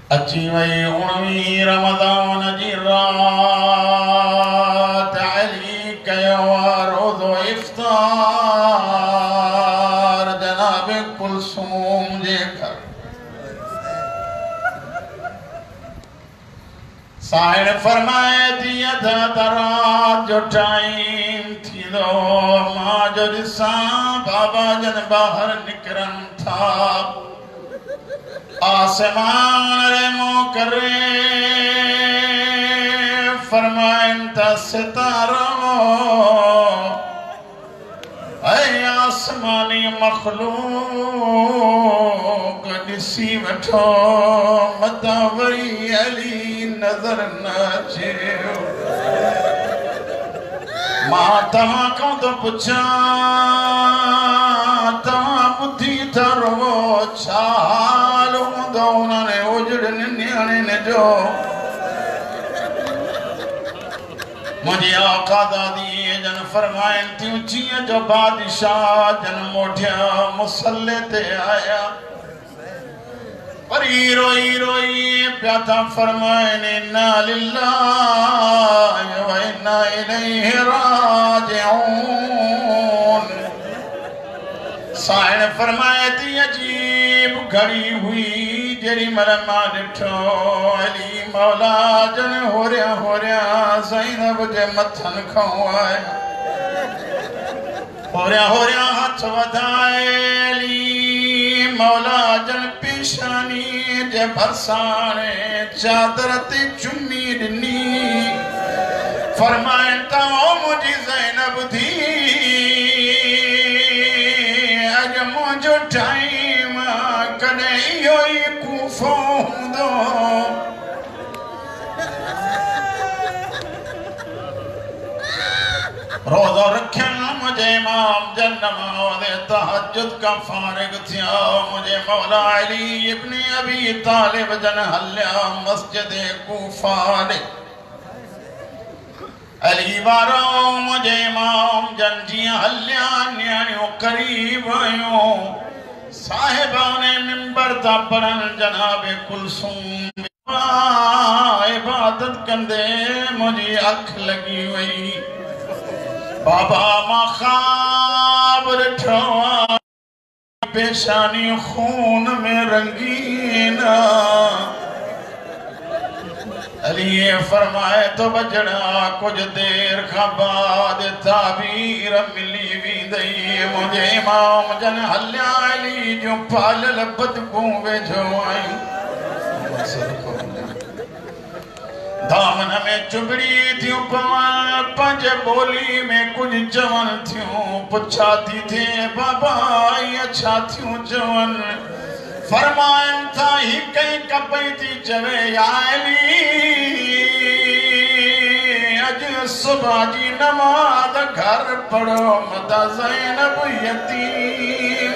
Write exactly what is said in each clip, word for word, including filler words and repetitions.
اچھی وئی انوی رمضان جی رات علی کیو روز و افطار جناب کلثوم جے گھر سائن فرمائے دیا تھا درات جو ٹائم تھی دو ماں جو جساں بابا جن باہر نکرن تھا آسمان رمو کرے فرمائن تا ستاروں اے آسمانی مخلوق نسی وٹھو مدوری علی نظر نہ چھو ماں تمہاں کوں تو پچھا تمہاں بدھی تھا رو چھالوں دو انہوں نے اجڑن نیانے نے جو مجھے آقا دادی جن فرمائن تیوں چیئے جو بادشاہ جن موٹھیا مسلح تے آیا پری روئی روئی پیاتا فرمائن انا للہ و انا الیہ راجعون سائن فرمائے تھی عجیب گھڑی ہوئی جری مرمہ ڈٹھو علی مولا جن ہو ریا ہو ریا زینب جے متھن کھوں آئے ہو ریا ہو ریا ہاتھ ودھائے علی مولا جن پیشانی جے بھرسانے چادرتی چمی ڈنی فرمائن تاؤ مجھے زینب دی اج مجھو ٹائم کنے ہوئی کوفوں دو روزہ رکھیں مجھے امام جنمہ دے تحجد کا فارغ تھیا مجھے مولا علی ابن ابی طالب جن حلیا مسجد کوفہ دے علی بارو مجھے امام جن جی حلیا نیانیوں قریب آئیوں صاحبان منبر تا پرن جناب کلثوم عبادت کندے مجھے اکھ لگی ہوئی بابا ما خواب رٹھوا پیشانی خون میں رنگینا علی فرمائے تو بجڑا کچھ دیر کا بعد تعبیر ملی بھی دئی مجھے امام جن حلیا علی جو پال لبت بوے جو آئیں دامن میں چبڑی تھیوں پنج بولی میں کچھ جوان تھیوں پچھاتی تھے بابا یہ اچھا تھیوں جوان فرمائن تھا ہی کئی کپئی تھی جوے یا علی اج صبح جی نماز گھر پڑھو مدہ زینب یتیم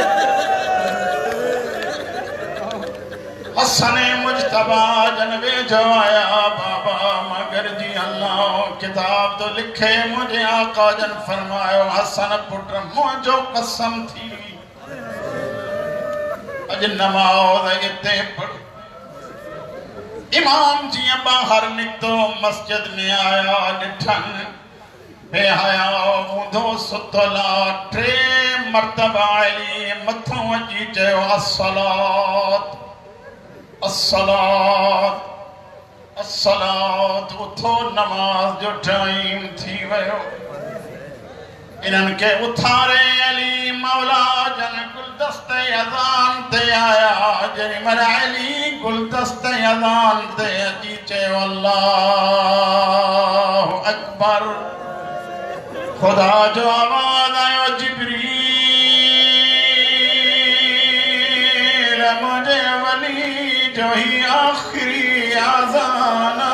حسن مجتبہ جنوے جو آیا بابا مگر جی اللہ کتاب تو لکھے مجھے آقا جن فرمائے حسن پٹر مجھو قسم تھی اج نماز ایتے پڑھ امام جی باہر نکتو مسجد میں آیا نٹھن بے حیا مودھو ستولا ٹرے مرتبہ علی متھوں جی جو الصلاة الصلاة الصلاة اتھو نماز جو ٹائم تھی ویو انہن کے اتھارے علی مولا جن گلدست اذان تے آیا جنی مر علی گلدست اذان تے جیچے واللہ اکبر خدا جو آواز آئے جبریل مجھے ولی جو ہی آخری آزانا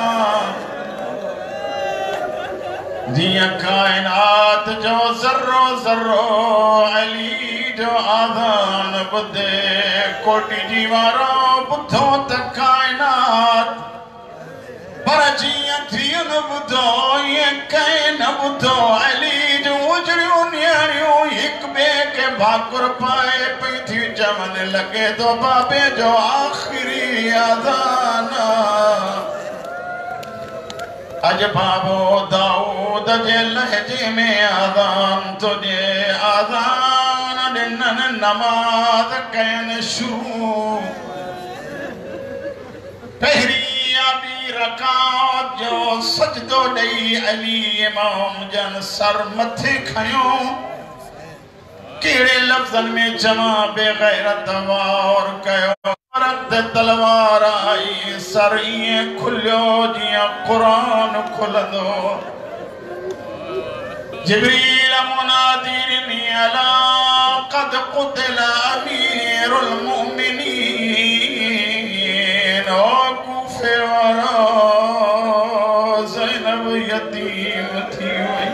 دیا کائنات جو ذرو ذرو علی جو آذان بدے کوٹی جیوارا بدھو تک کائنات پر جیاں تھین بدھو یہ کائن بدھو علی جو اجریوں نیاریوں ایک بے کے بھاکر پائے پی تھی جمن لگے دو بابے جو آخری आदाना अज बाबो दाऊद जे लहजे में आदान तुझे आदान दिनन नमाज कैन शुरू पहरी आबी रकात जो सजदो दई अली इमाम जन सर मथे खयो केड़े लफ्ज़न में जमा बेगैरत और कयो रक्त तलवार आई सर इए खुलियो जिया कुरान खुलंदो जिब्रील मुनादिरनी अला क़द क़ुतिल अमीरुल मुमिनीन ओ कूफे वारा ज़ैनब यतीम थी वई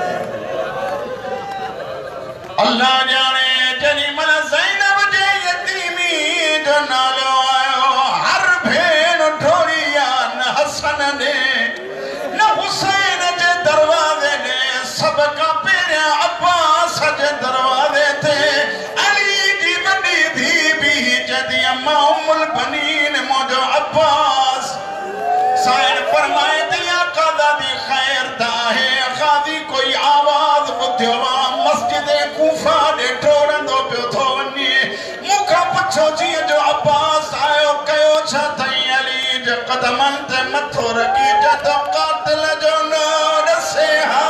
अल्लाह जाने जनी मन ज़ैनब जे यतीमी जो नालो आयो हर भेन ढोरिया न हसन ने न हुसैन जे दरवाजे ने सबका पेरिया अब्बास जे दरवाजे थे अली जी वडी थी भी जदी अम्मा उम्मुल बनीन मोजो अब्बास साइन फरमाए दिया कादा दी खैर दा है खादी कोई आवाज बुध्यो मस्जिद कूफा दे टोरंदो पियो थो वञे मूंखां पुछो जीअं जो अब्बास आयो कयो छा थई अली जे क़दमनि ते मथो रखी जदो क़ातिल जो नाम ॾसे हा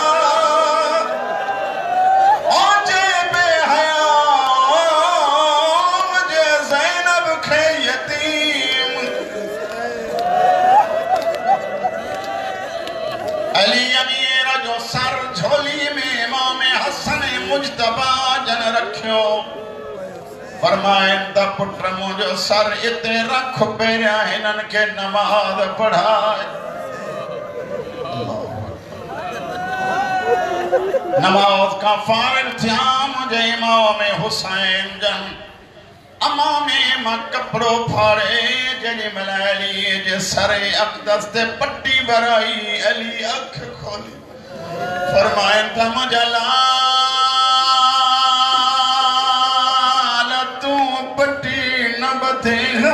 ओ जे बेहया मुंहिंजे ज़ैनब खे यतीम अली अमीर जो सर झोली में इमाम हसन मुजतबा जन रखियो फरमाइन ता पुट मुंहिंजो सर इते रख पहिरियां हिननि खे नमाज़ पढ़ाए नमाज़ का फारिग थिया मुंहिंजे इमाम हुसैन जन अमा में मां कपिड़ो फाड़े जेॾी महिल अली जे सर अक़दस ते पट्टी भराई अली अख खोली फरमाइन ता मुंहिंजा लाल तूं पट्टी न बधेगा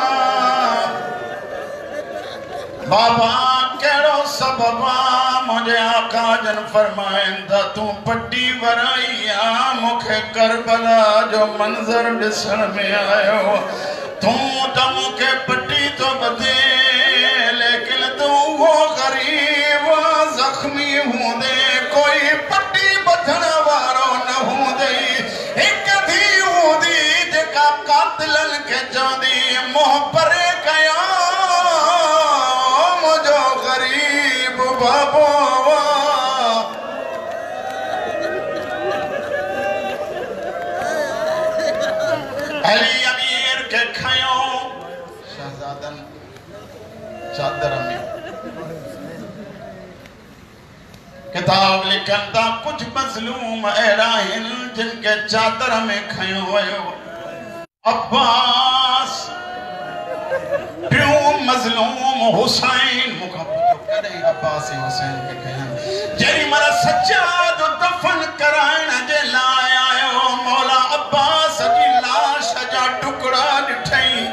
बाबा कहिड़ो सबबा मुंहिंजे आका जन फरमाइन ता तूं पट्टी भराई आ मूंखे करबला जो मंज़र ॾिसण में आयो तूं त मूंखे पट्टी तो बधे लेकिन तूं वो गरीब जख्मी हूंदे कोई पट्टी बधण वारो न हूंदे हिक थी हूंदी जेका कातिलनि खे चवंदी मोह परे कयो मुंहिंजो गरीब बाबो अली अमीर के खयो शहजादन चादर में किताब लिखन था कुछ मजलूम अहिड़ा आहिनि जिनके चादर में खयो वियो अब्बास टियों मजलूम हुसैन मूंखां पुछो कॾहिं अब्बास ऐं हुसैन खे खयनि जेॾी महिल सज्जाद दफ़न कराइण जे लाइ आयो मौला अब्बास जी लाश जा टुकड़ा ॾिठई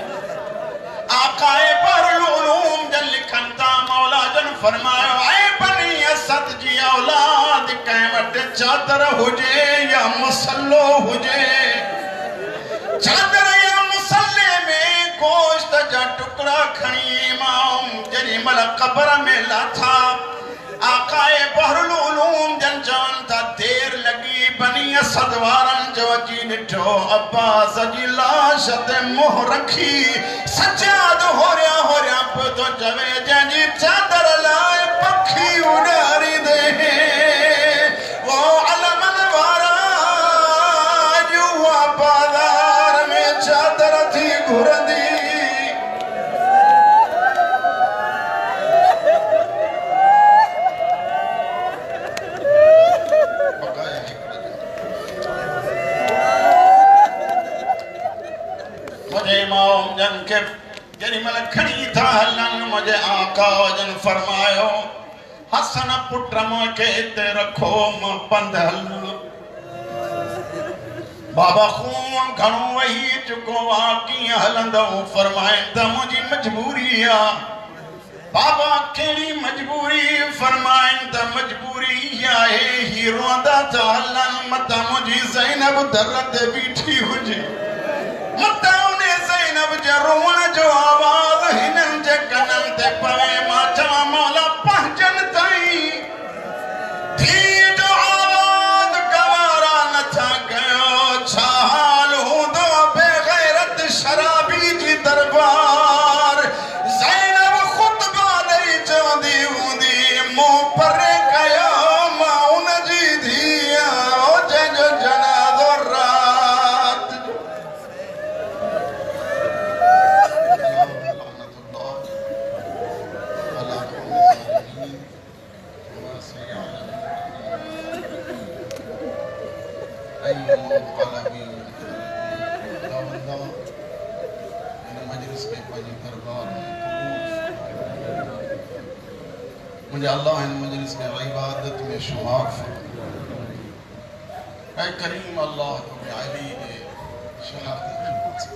आकाए बहरुल उलूम जन लिखन था मौला जन फरमायो ऐ बनी असद जी औलाद कंहिं वटि चादर हुजे या मुसल्लो हुजे चादर या मुसल्ले में गोश्त जा टुकड़ा खणी इमाम जेॾी महिल क़ब्र में लाथा आकाए बहरुल उलूम जन चवनि था देर लॻी बनी असद वारनि जो अची ॾिठो अब्बास जी लाश ते मुंहुं रखी सज्जाद होरिया होरिया पियो थो चवे जंहिंजी चादर लाइ पखी उॾारींदे वो अलमन वारा युवा बाज़ार में चादर थी घुरंदी मुझे इमाम जन के जेॾी महिल खणी था हलनि मुंहिंजे आका जन फरमायो हसन पुट मूंखे हिते रखो मां पंधु हलंदो بابا خون گھنو وہی چکو آکی ہلندو فرمائیں دا مجھے مجبوری آ بابا کیڑی مجبوری فرمائیں دا مجبوری آئے ہی روندہ چالن متا مجھے زینب درد بیٹھی ہوجے متا انہیں زینب جا روان جو آواز ہنن جے کنن تے پوے ماں چاہ مولا پہنچن تائی تھی جو آواز گوارا نہ تھا گئو چھال ہوں دو بے غیرت شرابی جی دربار زینب خطبہ نہیں چاندی ہوں دی مو پر گیا ماؤن جی دیا او جے جو جناد و رات مجھے اللہ ان مجلس میں عبادت میں شمار فرما اے کریم اللہ تمہیں علی دے شہادت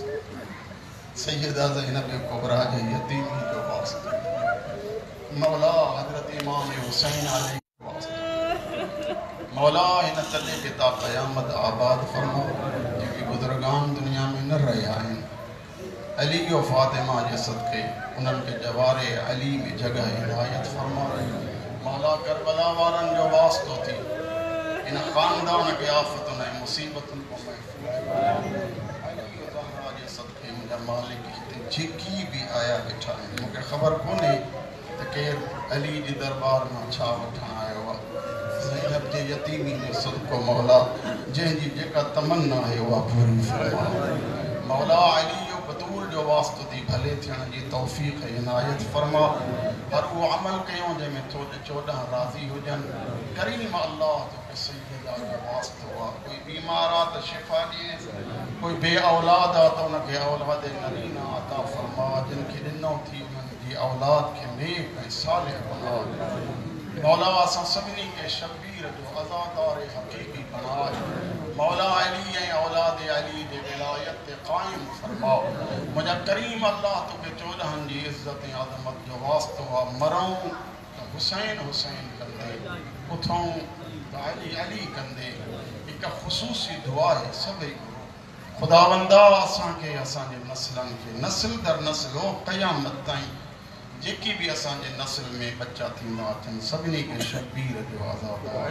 سیدہ زینب کبرا جے یتیمی جو واسطہ مولا حضرت امام حسین علیہ واسطہ مولا ان تلے کتا قیامت آباد فرما جبی بزرگان دنیا میں نہ رہے آئیں علی و فاطمہ جے صدقے انہوں کے جوارے علی میں جگہ عنایت فرما مولا کربلا وارن جو واسطو تھی ان خاندان کے آفتوں نے مصیبتوں کو محفوظ علی و زہرہ جے صدقے مجھے مالک کی جھکی بھی آیا بٹھا ہے مجھے خبر کو نہیں کہ علی جی دربار میں چھا بٹھا آئے ہوا زینب جے یتیمی نے صدقو مولا جن جی جے کا تمنا ہے وہ پوری فرما مولا علی بطول جو واسطو دی بھلے تھیاں جی توفیق عنایت فرما ہر وہ عمل کیوں جے میں چودہ چودہ راضی ہو جن کریم اللہ تو کہ سیدہ جو واسطو ہوا کوئی بیمارات شفا دیئے کوئی بے اولاد آتا انہاں کے اولاد نرینہ عطا فرما جن کی دنوں تھی انہاں کی اولاد کے نیک صالح بنا مولا آسان سبنی کے شبیر جو عزادار حقیقی بنا مولا علی ہیں اولاد علی دے ولایت قائم فرما مجھا کریم اللہ تو کہ چودہ جی عزت عظمت جو واسطہ مروں حسین حسین کندے اتھوں علی علی کندے ایک خصوصی دعا ہے سبھی خداوندہ آسان کے آسان جے نسلن کے نسل در نسل ہو قیامت تائیں جے کی بھی آسان جے نسل میں بچہ تھی ناتن سبنی کے شبیر جو آزادار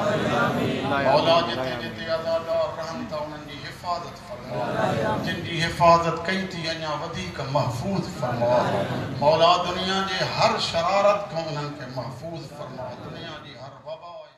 مولا جتے جتے آزادار رہن تھا انہوں جی حفاظت فرما جن جی حفاظت کئی تھی انہا ودی کا محفوظ فرما مولا دنیا جے ہر شرارت کو انہوں کے محفوظ فرما دنیا جی ہر وبا